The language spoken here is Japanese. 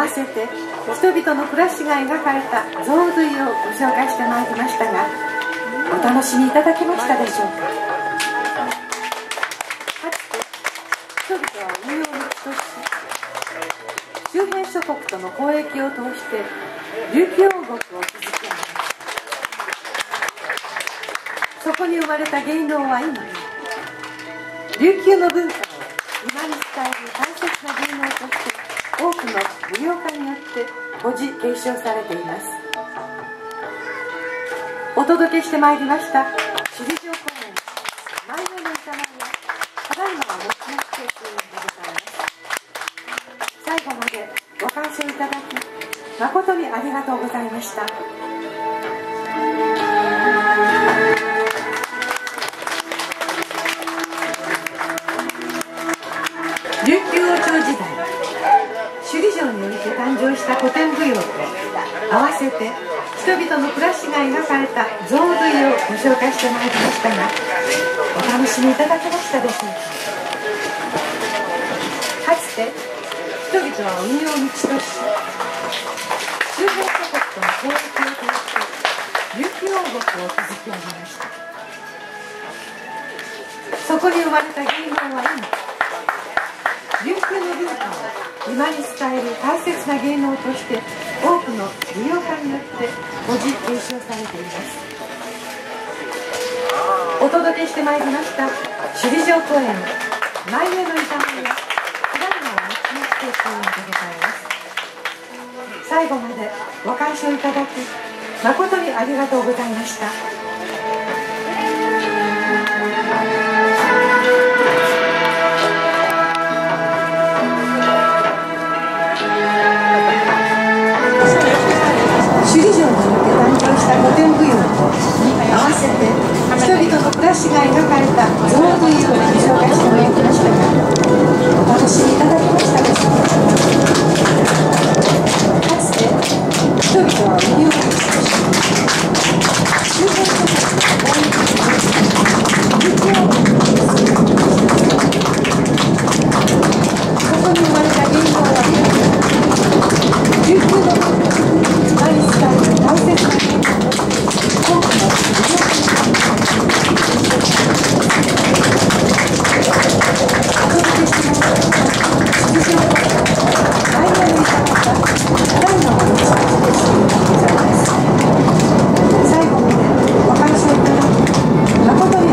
わせて人々の暮らしが描かれた象髄をご紹介してまいりましたが、お楽しみいただけましたでしょうか。かつて人々は海を道とし、周辺諸国との交易を通して琉球王国を築き上げました。そこに生まれた芸能は今、琉球の文化を今に伝える大切な芸能として多くの舞踊家によって保持継承されています。お届けしてまいりました首里城公園舞の歌舞やただいまはもちまちケーキでございます。最後までご鑑賞いただき誠にありがとうございました。琉球王朝時代、首里城において誕生した古典舞踊と合わせて人々の暮らしが描かれた象髄をご紹介してまいりましたが、お楽しみいただけましたでしょうか。かつて人々は海を道とし、周辺諸国との交易を通して琉球王国を築き上げました。そこに生まれた芸能は今、琉球の文化を今に伝える大切な芸能として多くの舞踊家によって保持継承されています。お届けしてまいりました首里城公園舞への歌舞やただいまはもちまちケーキでございます。最後までご鑑賞いただき誠にありがとうございました。首里城において誕生した古典舞踊と合わせて人々の暮らしが描かれた象髄をご紹介してまいりましたが、お楽しみいただけましたでしょうか。かつて人々は海を道とし、周辺諸国の交易を通して琉球王国を築き上げました。そこに生まれた芸能は琉球の文化大切な芸能として多くの舞踊家によってお届けしてまいりました首里城公園舞の歌舞やただいまはもちまちケーキでございます。最後までご鑑賞いただき誠に